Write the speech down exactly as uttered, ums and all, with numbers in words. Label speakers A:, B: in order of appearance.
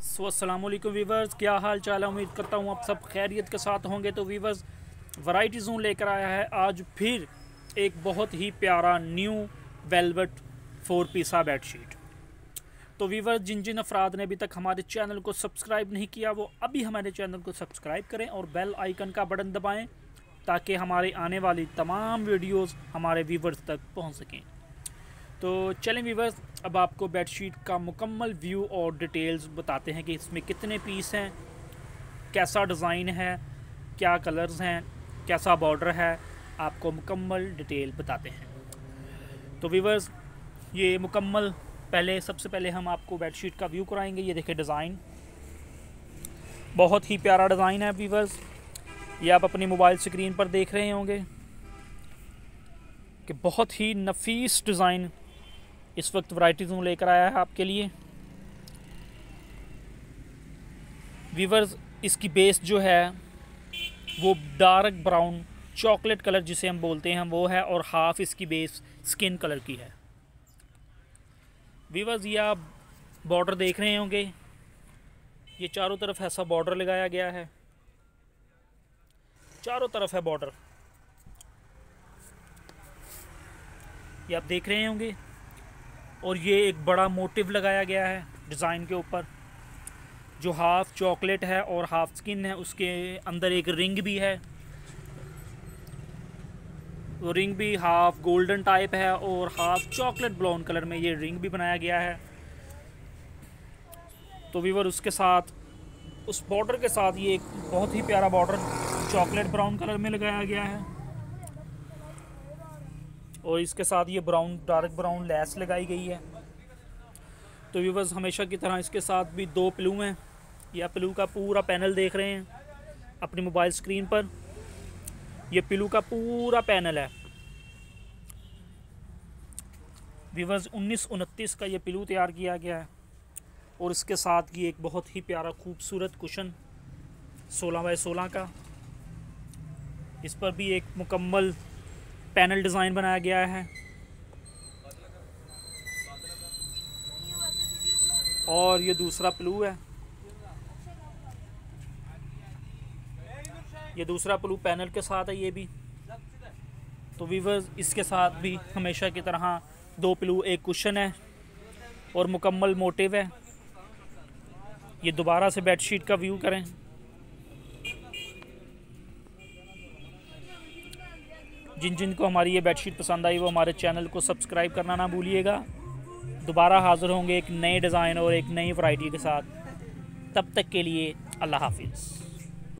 A: सो अस्सलाम वालेकुम वीवर्स, क्या हाल चाल है। उम्मीद करता हूँ आप सब खैरियत के साथ होंगे। तो वीवर्स, वैरायटी जोन लेकर आया है आज फिर एक बहुत ही प्यारा new velvet four piece bedsheet. तो वीवर्स, जिन जिन अफराद ने अभी तक हमारे चैनल को सब्सक्राइब नहीं किया वो अभी हमारे चैनल को सब्सक्राइब करें और बेल आइकन का बटन दबाएं ताकि हमारे आने वाली तमाम वीडियोस हमारे व्यूवर्स तक पहुंच सकें। तो चलें वीवर्स, अब आपको बेडशीट का मुकम्मल व्यू और डिटेल्स बताते हैं कि इसमें कितने पीस हैं, कैसा डिज़ाइन है, क्या कलर्स हैं, कैसा बॉर्डर है, आपको मुकम्मल डिटेल बताते हैं। तो वीवर्स, ये मुकम्मल पहले सबसे पहले हम आपको बेडशीट का व्यू कराएंगे। ये देखें डिज़ाइन, बहुत ही प्यारा डिज़ाइन है वीवर्स। ये आप अपनी मोबाइल स्क्रीन पर देख रहे होंगे कि बहुत ही नफीस डिज़ाइन इस वक्त वैरायटी जोन लेकर आया है आपके लिए। वीवर्स, इसकी बेस जो है वो डार्क ब्राउन चॉकलेट कलर जिसे हम बोलते हैं वो है, और हाफ इसकी बेस स्किन कलर की है। वीवर्स, ये आप बॉर्डर देख रहे होंगे, ये चारों तरफ ऐसा बॉर्डर लगाया गया है, चारों तरफ है बॉर्डर, ये आप देख रहे होंगे। और ये एक बड़ा मोटिव लगाया गया है डिज़ाइन के ऊपर, जो हाफ चॉकलेट है और हाफ स्किन है। उसके अंदर एक रिंग भी है, वो रिंग भी हाफ गोल्डन टाइप है और हाफ चॉकलेट ब्राउन कलर में ये रिंग भी बनाया गया है। तो वीवर, उसके साथ उस बॉर्डर के साथ ये एक बहुत ही प्यारा बॉर्डर चॉकलेट ब्राउन कलर में लगाया गया है, और इसके साथ ये ब्राउन डार्क ब्राउन लेस लगाई गई है। तो व्यूवर्स, हमेशा की तरह इसके साथ भी दो पिलू हैं। यह पिलू का पूरा पैनल देख रहे हैं अपनी मोबाइल स्क्रीन पर, ये पिलू का पूरा पैनल है। व्यूवर्स, उन्नीस उनतीस का ये पिलू तैयार किया गया है, और इसके साथ ये एक बहुत ही प्यारा खूबसूरत कुशन सोलह बाई सोलह का, इस पर भी एक मुकम्मल पैनल डिज़ाइन बनाया गया है। और ये दूसरा पिलू है, ये दूसरा पिलू पैनल के साथ है ये भी। तो वीवर्स, इसके साथ भी हमेशा की तरह दो पिलू, एक कुशन है और मुकम्मल मोटिव है। ये दोबारा से बेडशीट का व्यू करें। जिन जिन को हमारी ये बेडशीट पसंद आई वो हमारे चैनल को सब्सक्राइब करना ना भूलिएगा। दोबारा हाज़िर होंगे एक नए डिज़ाइन और एक नई वैरायटी के साथ। तब तक के लिए अल्लाह हाफिज़।